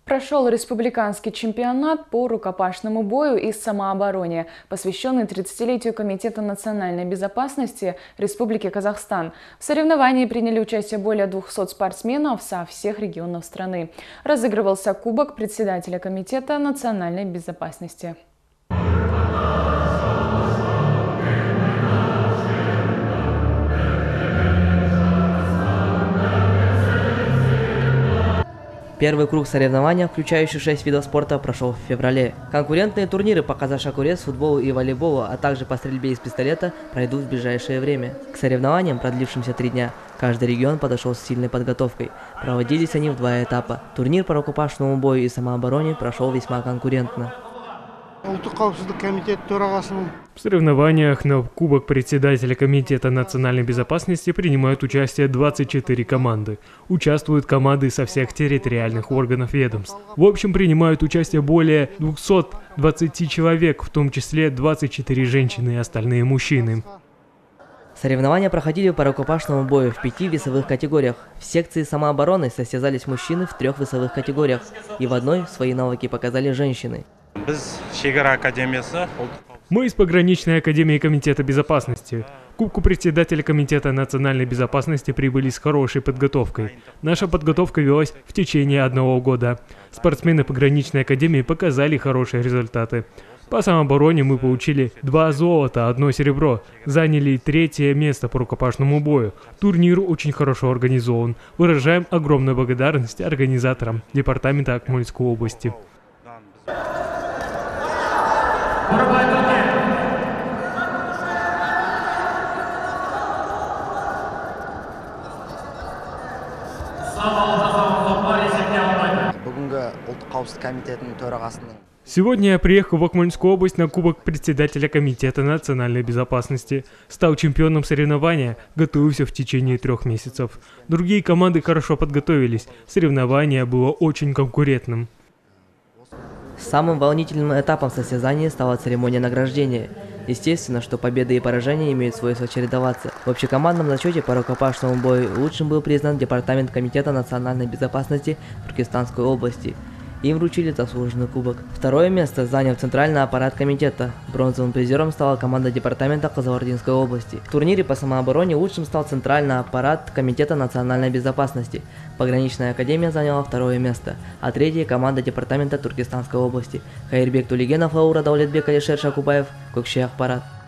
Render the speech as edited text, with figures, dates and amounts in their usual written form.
Прошел республиканский чемпионат по рукопашному бою и самообороне, посвященный 30-летию Комитета национальной безопасности Республики Казахстан. В соревновании приняли участие более 200 спортсменов со всех регионов страны. Разыгрывался кубок председателя Комитета национальной безопасности. Первый круг соревнования, включающий 6 видов спорта, прошел в феврале. Конкурентные турниры по казашакурец, футболу и волейболу, а также по стрельбе из пистолета пройдут в ближайшее время. К соревнованиям, продлившимся 3 дня, каждый регион подошел с сильной подготовкой. Проводились они в 2 этапа. Турнир по рукопашному бою и самообороне прошел весьма конкурентно. В соревнованиях на Кубок председателя Комитета национальной безопасности принимают участие 24 команды. Участвуют команды со всех территориальных органов ведомств. В общем, принимают участие более 220 человек, в том числе 24 женщины и остальные мужчины. Соревнования проходили по рукопашному бою в 5 весовых категориях. В секции самообороны состязались мужчины в 3 весовых категориях, и в одной свои навыки показали женщины. Мы из пограничной академии Комитета безопасности. К Кубку председателя Комитета национальной безопасности прибыли с хорошей подготовкой. Наша подготовка велась в течение 1 года. Спортсмены пограничной академии показали хорошие результаты. По самообороне мы получили 2 золота, 1 серебро. Заняли 3-е место по рукопашному бою. Турнир очень хорошо организован. Выражаем огромную благодарность организаторам Департамента Акмольской области. Сегодня я приехал в Акмольскую область на Кубок председателя Комитета национальной безопасности. Стал чемпионом соревнования, готовился в течение 3 месяцев. Другие команды хорошо подготовились. Соревнование было очень конкурентным. Самым волнительным этапом состязания стала церемония награждения. Естественно, что победы и поражения имеют свойство чередоваться. В общекомандном зачете по рукопашному бою лучшим был признан Департамент Комитета национальной безопасности Туркестанской области. Им вручили заслуженный кубок. 2-е место занял центральный аппарат комитета. Бронзовым призером стала команда Департамента Кызылординской области. В турнире по самообороне лучшим стал центральный аппарат Комитета национальной безопасности. Пограничная академия заняла 2-е место, а 3-е команда Департамента Туркестанской области. Хайрбек Тулигенов, Лаура Даулетбек, Алишер Шакубаев, Кокши Ахпарат.